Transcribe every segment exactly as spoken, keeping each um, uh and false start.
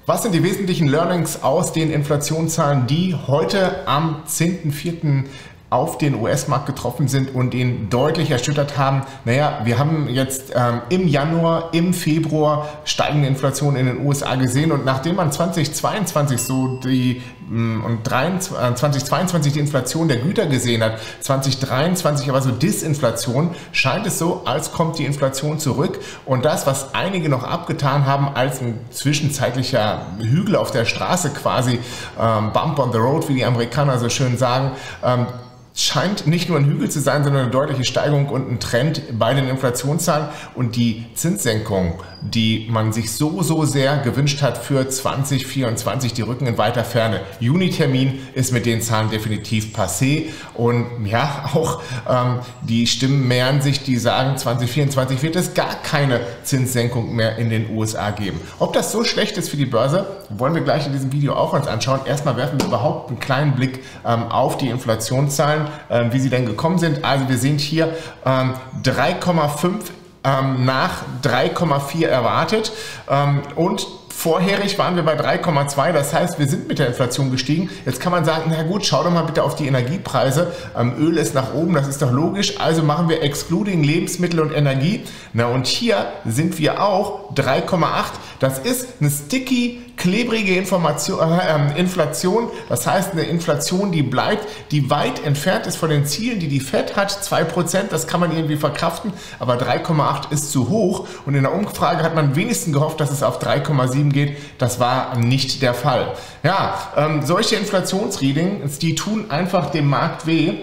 Was sind die wesentlichen Learnings aus den Inflationszahlen, die heute am zehnten vierten auf den U S-Markt getroffen sind und ihn deutlich erschüttert haben? Naja, wir haben jetzt ähm, im Januar, im Februar steigende Inflation in den U S A gesehen, und nachdem man zweitausendzweiundzwanzig so die und zweitausendzweiundzwanzig die Inflation der Güter gesehen hat, zweitausenddreiundzwanzig aber so Disinflation, scheint es so, als kommt die Inflation zurück, und das, was einige noch abgetan haben als ein zwischenzeitlicher Hügel auf der Straße quasi, ähm, Bump on the Road, wie die Amerikaner so schön sagen, ähm, scheint nicht nur ein Hügel zu sein, sondern eine deutliche Steigerung und ein Trend bei den Inflationszahlen, und die Zinssenkung, die man sich so, so sehr gewünscht hat für zwanzig vierundzwanzig, die rücken in weiter Ferne. Juni-Termin ist mit den Zahlen definitiv passé, und ja, auch ähm, die Stimmen mehren sich, die sagen, zwanzig vierundzwanzig wird es gar keine Zinssenkung mehr in den U S A geben. Ob das so schlecht ist für die Börse, wollen wir gleich in diesem Video auch uns anschauen. Erstmal werfen wir überhaupt einen kleinen Blick ähm, auf die Inflationszahlen, wie sie denn gekommen sind. Also wir sehen hier ähm, drei Komma fünf ähm, nach drei Komma vier erwartet, ähm, und vorherig waren wir bei drei Komma zwei, das heißt, wir sind mit der Inflation gestiegen. Jetzt kann man sagen, na gut, schau doch mal bitte auf die Energiepreise. Ähm, Öl ist nach oben, das ist doch logisch, also machen wir excluding Lebensmittel und Energie. Na, und hier sind wir auch drei Komma acht. Das ist eine sticky, klebrige Information, äh, Inflation, das heißt eine Inflation, die bleibt, die weit entfernt ist von den Zielen, die die Fed hat. zwei Prozent, das kann man irgendwie verkraften, aber drei Komma acht ist zu hoch, und in der Umfrage hat man wenigstens gehofft, dass es auf drei Komma sieben geht. Das war nicht der Fall. Ja, ähm, solche Inflationsreadings, die tun einfach dem Markt weh.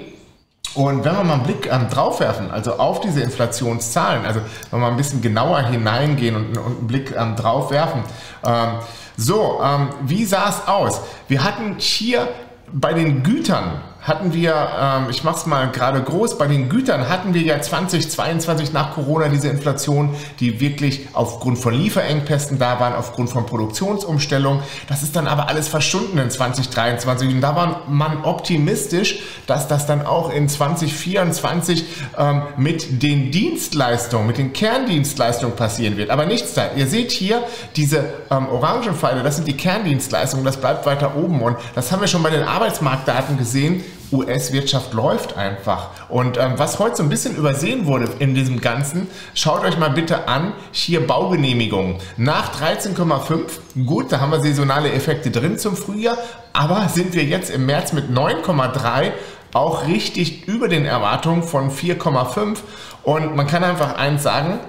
Und wenn wir mal einen Blick ähm, drauf werfen, also auf diese Inflationszahlen, also wenn wir mal ein bisschen genauer hineingehen und, und einen Blick ähm, drauf werfen, ähm, so, ähm, wie sah es aus? Wir hatten hier bei den Gütern, hatten wir, ähm, ich mache es mal gerade groß, bei den Gütern hatten wir ja zweitausendzweiundzwanzig nach Corona diese Inflation, die wirklich aufgrund von Lieferengpässen da waren, aufgrund von Produktionsumstellung. Das ist dann aber alles verschwunden in zweitausenddreiundzwanzig, und da war man optimistisch, dass das dann auch in zweitausendvierundzwanzig ähm, mit den Dienstleistungen, mit den Kerndienstleistungen passieren wird. Aber nichts da. Ihr seht hier diese ähm, orangen Pfeile, das sind die Kerndienstleistungen, das bleibt weiter oben, und das haben wir schon bei den Arbeitsmarktdaten gesehen. U S-Wirtschaft läuft einfach. Und ähm, was heute so ein bisschen übersehen wurde in diesem Ganzen, schaut euch mal bitte an, hier Baugenehmigungen. Nach dreizehn Komma fünf, gut, da haben wir saisonale Effekte drin zum Frühjahr, aber sind wir jetzt im März mit neun Komma drei, auch richtig über den Erwartungen von vier Komma fünf. Und man kann einfach eins sagen: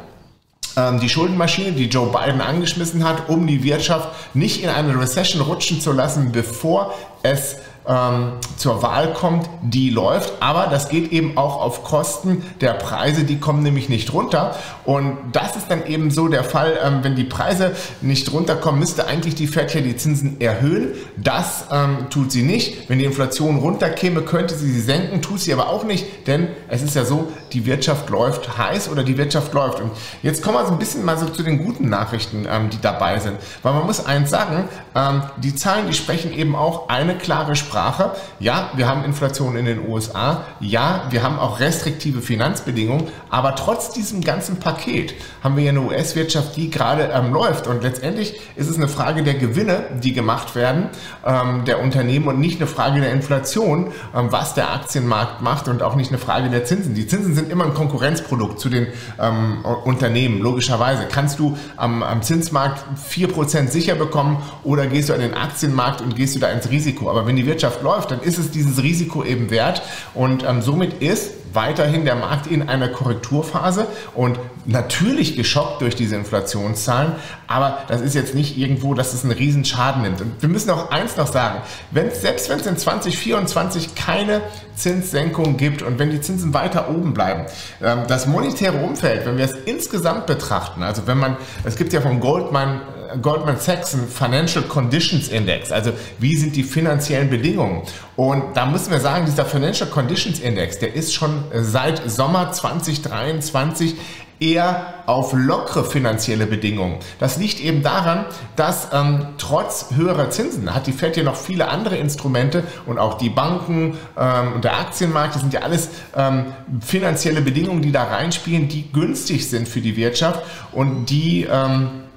die Schuldenmaschine, die Joe Biden angeschmissen hat, um die Wirtschaft nicht in eine Recession rutschen zu lassen, bevor es ähm, zur Wahl kommt, die läuft. Aber das geht eben auch auf Kosten der Preise, die kommen nämlich nicht runter. Und das ist dann eben so der Fall, ähm, wenn die Preise nicht runterkommen, müsste eigentlich die Fed hier die Zinsen erhöhen. Das ähm, tut sie nicht. Wenn die Inflation runterkäme, könnte sie sie senken, tut sie aber auch nicht, denn es ist ja so, die Wirtschaft läuft heiß oder die Wirtschaft läuft. Und jetzt kommen wir so ein bisschen mal so zu den guten Nachrichten, ähm, die dabei sind. Weil man muss eins sagen, ähm, die Zahlen, die sprechen eben auch eine klare Sprache. Ja, wir haben Inflation in den U S A. Ja, wir haben auch restriktive Finanzbedingungen. Aber trotz diesem ganzen Paket haben wir ja eine U S-Wirtschaft, die gerade ähm, läuft. Und letztendlich ist es eine Frage der Gewinne, die gemacht werden, ähm, der Unternehmen, und nicht eine Frage der Inflation, ähm, was der Aktienmarkt macht, und auch nicht eine Frage der Zinsen. Die Zinsen sind immer ein Konkurrenzprodukt zu den ähm, Unternehmen. Logischerweise kannst du am, am Zinsmarkt vier Prozent sicher bekommen, oder gehst du an den Aktienmarkt und gehst du da ins Risiko. Aber wenn die Wirtschaft läuft, dann ist es dieses Risiko eben wert, und ähm, somit ist weiterhin der Markt in einer Korrekturphase und natürlich geschockt durch diese Inflationszahlen, aber das ist jetzt nicht irgendwo, dass es einen riesen Schaden nimmt. Und wir müssen auch eins noch sagen: wenn, selbst wenn es in zwanzig vierundzwanzig keine Zinssenkung gibt und wenn die Zinsen weiter oben bleiben, ähm, das monetäre Umfeld, wenn wir es insgesamt betrachten, also wenn man, es gibt ja von Goldman Goldman Sachs einen Financial Conditions Index, also wie sind die finanziellen Bedingungen, und da müssen wir sagen, dieser Financial Conditions Index, der ist schon seit Sommer zweitausenddreiundzwanzig eher auf lockere finanzielle Bedingungen. Das liegt eben daran, dass ähm, trotz höherer Zinsen hat die Fed ja noch viele andere Instrumente, und auch die Banken ähm, und der Aktienmarkt, das sind ja alles ähm, finanzielle Bedingungen, die da reinspielen, die günstig sind für die Wirtschaft und die ähm,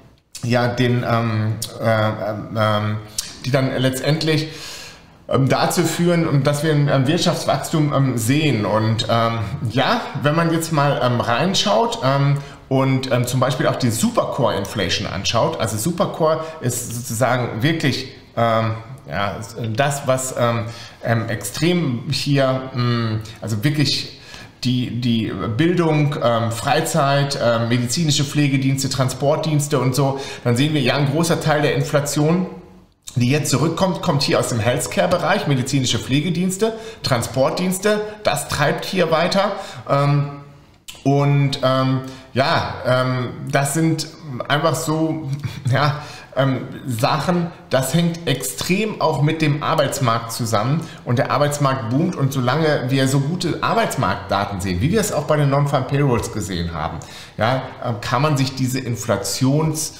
ja, den, ähm, äh, äh, die dann letztendlich ähm, dazu führen, dass wir ein ähm, Wirtschaftswachstum ähm, sehen. Und ähm, ja, wenn man jetzt mal ähm, reinschaut ähm, und ähm, zum Beispiel auch die Supercore Inflation anschaut, also Supercore ist sozusagen wirklich ähm, ja, das, was ähm, ähm, extrem hier, mh, also wirklich die, die Bildung, ähm, Freizeit, ähm, medizinische Pflegedienste, Transportdienste und so, dann sehen wir ja, ein großer Teil der Inflation, die jetzt zurückkommt, kommt hier aus dem Healthcare-Bereich, medizinische Pflegedienste, Transportdienste, das treibt hier weiter. Ähm, und ähm, ja, ähm, das sind einfach so, ja, Ähm, Sachen, das hängt extrem auch mit dem Arbeitsmarkt zusammen und der Arbeitsmarkt boomt, und solange wir so gute Arbeitsmarktdaten sehen, wie wir es auch bei den Non-Farm Payrolls gesehen haben, ja, äh, kann man sich diese Inflations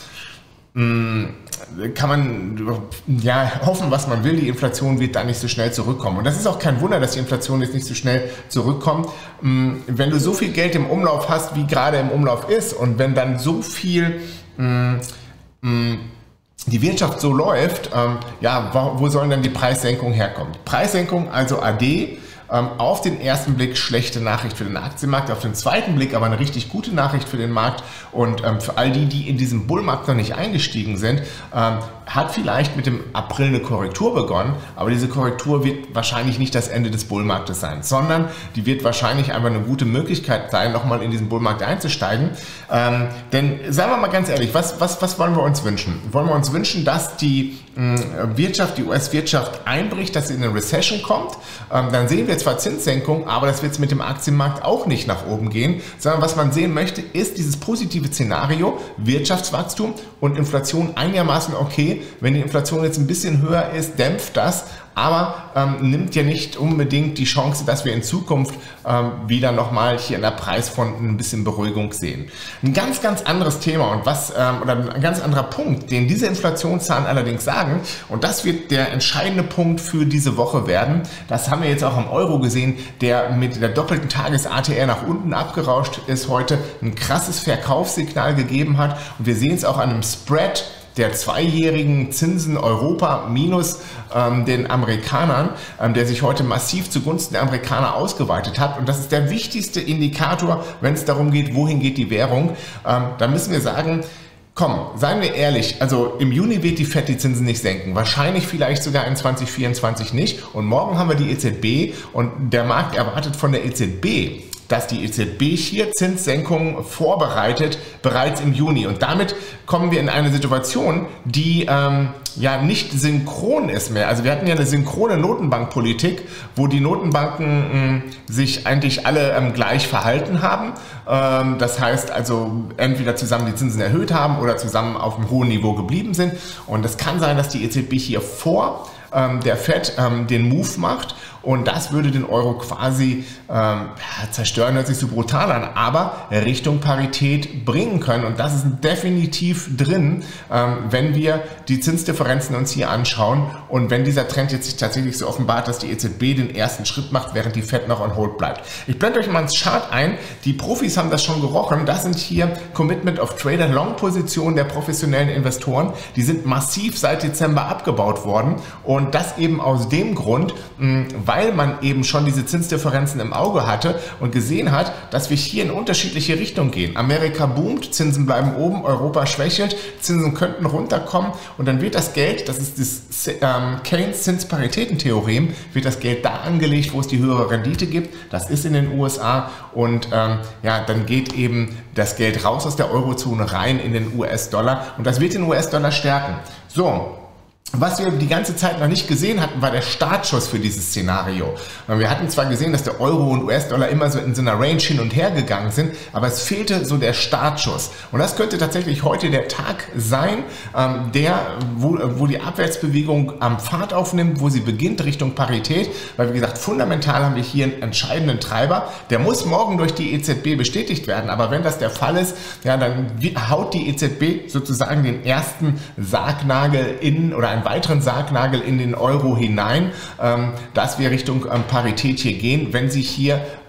mh, kann man ja hoffen, was man will, die Inflation wird da nicht so schnell zurückkommen. Und das ist auch kein Wunder, dass die Inflation jetzt nicht so schnell zurückkommt. Wenn du so viel Geld im Umlauf hast, wie gerade im Umlauf ist, und wenn dann so viel mh, mh, die Wirtschaft so läuft, ähm, ja, wo, wo sollen dann die Preissenkungen herkommen? Preissenkung, also A D, ähm, auf den ersten Blick schlechte Nachricht für den Aktienmarkt, auf den zweiten Blick aber eine richtig gute Nachricht für den Markt, und ähm, für all die, die in diesem Bullmarkt noch nicht eingestiegen sind, ähm, hat vielleicht mit dem April eine Korrektur begonnen, aber diese Korrektur wird wahrscheinlich nicht das Ende des Bullmarktes sein, sondern die wird wahrscheinlich einfach eine gute Möglichkeit sein, nochmal in diesen Bullmarkt einzusteigen. Ähm, denn sagen wir mal ganz ehrlich, was, was, was wollen wir uns wünschen? Wollen wir uns wünschen, dass die mh, Wirtschaft, die U S-Wirtschaft einbricht, dass sie in eine Recession kommt? Ähm, dann sehen wir zwar Zinssenkung, aber das wird es mit dem Aktienmarkt auch nicht nach oben gehen, sondern was man sehen möchte, ist dieses positive Szenario, Wirtschaftswachstum und Inflation einigermaßen okay. Wenn die Inflation jetzt ein bisschen höher ist, dämpft das, aber ähm, nimmt ja nicht unbedingt die Chance, dass wir in Zukunft ähm, wieder nochmal hier in der Preisfront ein bisschen Beruhigung sehen. Ein ganz, ganz anderes Thema und was ähm, oder ein ganz anderer Punkt, den diese Inflationszahlen allerdings sagen, und das wird der entscheidende Punkt für diese Woche werden, das haben wir jetzt auch am Euro gesehen, der mit der doppelten Tages-A T R nach unten abgerauscht ist, heute ein krasses Verkaufssignal gegeben hat, und wir sehen es auch an einem Spread der zweijährigen Zinsen Europa minus ähm, den Amerikanern, ähm, der sich heute massiv zugunsten der Amerikaner ausgeweitet hat. Und das ist der wichtigste Indikator, wenn es darum geht, wohin geht die Währung. Ähm, da müssen wir sagen, komm, seien wir ehrlich, also im Juni wird die Fed die Zinsen nicht senken, wahrscheinlich vielleicht sogar in zwanzig vierundzwanzig nicht. Und morgen haben wir die E Z B, und der Markt erwartet von der E Z B, dass die E Z B hier Zinssenkungen vorbereitet, bereits im Juni. Und damit kommen wir in eine Situation, die ähm, ja nicht synchron ist mehr. Also wir hatten ja eine synchrone Notenbankpolitik, wo die Notenbanken mh, sich eigentlich alle ähm, gleich verhalten haben. Ähm, das heißt also entweder zusammen die Zinsen erhöht haben oder zusammen auf einem hohen Niveau geblieben sind. Und es kann sein, dass die E Z B hier vor ähm, der Fed ähm, den Move macht. Und das würde den Euro quasi ähm, zerstören, hört sich so brutal an, aber Richtung Parität bringen können. Und das ist definitiv drin, ähm, wenn wir die Zinsdifferenzen uns hier anschauen und wenn dieser Trend jetzt sich tatsächlich so offenbart, dass die E Z B den ersten Schritt macht, während die Fed noch on hold bleibt. Ich blende euch mal ins Chart ein. Die Profis haben das schon gerochen. Das sind hier Commitment of Trader Long Positionen der professionellen Investoren. Die sind massiv seit Dezember abgebaut worden, und das eben aus dem Grund, mh, weil weil man eben schon diese Zinsdifferenzen im Auge hatte und gesehen hat, dass wir hier in unterschiedliche Richtungen gehen. Amerika boomt, Zinsen bleiben oben, Europa schwächelt, Zinsen könnten runterkommen, und dann wird das Geld, das ist das ähm, Keynes Zinsparitätentheorem, wird das Geld da angelegt, wo es die höhere Rendite gibt. Das ist in den U S A, und ähm, ja, dann geht eben das Geld raus aus der Eurozone rein in den U S-Dollar, und das wird den U S-Dollar stärken. So. Was wir die ganze Zeit noch nicht gesehen hatten, war der Startschuss für dieses Szenario. Wir hatten zwar gesehen, dass der Euro und U S-Dollar immer so in so einer Range hin und her gegangen sind, aber es fehlte so der Startschuss. Und das könnte tatsächlich heute der Tag sein, der, wo, wo die Abwärtsbewegung am Fahrt aufnimmt, wo sie beginnt Richtung Parität, weil wie gesagt, fundamental haben wir hier einen entscheidenden Treiber. Der muss morgen durch die E Z B bestätigt werden, aber wenn das der Fall ist, ja, dann haut die E Z B sozusagen den ersten Sargnagel in oder ein weiteren Sargnagel in den Euro hinein, ähm, dass wir Richtung ähm, Parität hier gehen, wenn sich hier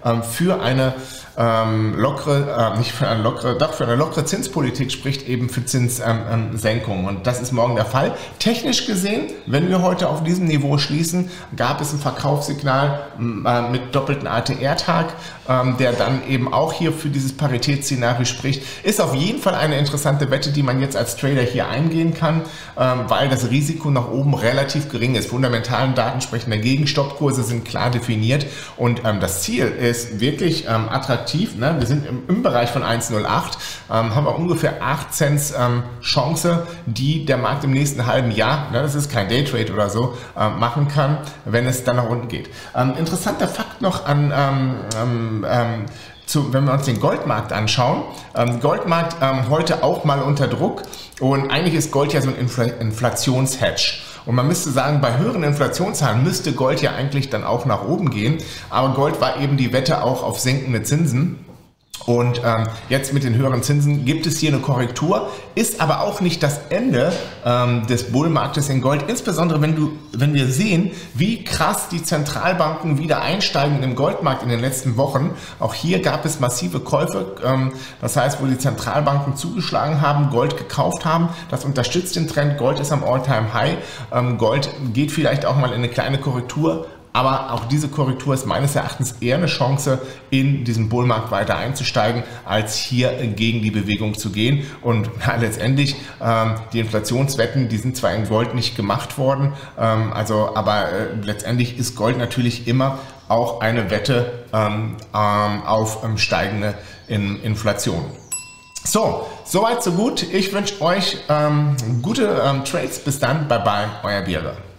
ähm, für eine ähm, lockere, äh, nicht für eine lockere, doch für eine lockere Zinspolitik spricht, eben für Zinssenkungen. Ähm, und das ist morgen der Fall. Technisch gesehen, wenn wir heute auf diesem Niveau schließen, gab es ein Verkaufssignal äh, mit doppelten A T R-Tag, ähm, der dann eben auch hier für dieses Paritätsszenario spricht. Ist auf jeden Fall eine interessante Wette, die man jetzt als Trader hier eingehen kann, ähm, weil das Risiko nach oben relativ gering ist. Fundamentalen Daten sprechen dagegen, Stoppkurse sind klar definiert und ähm, das Ziel ist wirklich ähm, attraktiv. Ne? Wir sind im, im Bereich von eins Komma null acht, ähm, haben wir ungefähr acht Cent ähm, Chance, die der Markt im nächsten halben Jahr, ne, das ist kein Daytrade oder so, äh, machen kann, wenn es dann nach unten geht. Ähm, interessanter Fakt noch an ähm, ähm, Zu, wenn wir uns den Goldmarkt anschauen, ähm, Goldmarkt ähm, heute auch mal unter Druck und eigentlich ist Gold ja so ein Infl Inflationshedge. Und man müsste sagen, bei höheren Inflationszahlen müsste Gold ja eigentlich dann auch nach oben gehen, aber Gold war eben die Wette auch auf sinkende Zinsen. Und ähm, jetzt mit den höheren Zinsen gibt es hier eine Korrektur, ist aber auch nicht das Ende ähm, des Bullmarktes in Gold. Insbesondere wenn, du, wenn wir sehen, wie krass die Zentralbanken wieder einsteigen im Goldmarkt in den letzten Wochen. Auch hier gab es massive Käufe, ähm, das heißt, wo die Zentralbanken zugeschlagen haben, Gold gekauft haben. Das unterstützt den Trend. Gold ist am All-Time-High. Ähm, Gold geht vielleicht auch mal in eine kleine Korrektur. Aber auch diese Korrektur ist meines Erachtens eher eine Chance, in diesen Bullmarkt weiter einzusteigen, als hier gegen die Bewegung zu gehen. Und ja, letztendlich ähm, die Inflationswetten, die sind zwar in Gold nicht gemacht worden, ähm, also, aber äh, letztendlich ist Gold natürlich immer auch eine Wette ähm, ähm, auf ähm, steigende in Inflation. So, soweit so gut. Ich wünsche euch ähm, gute ähm, Trades. Bis dann. Bye bye, euer Björn.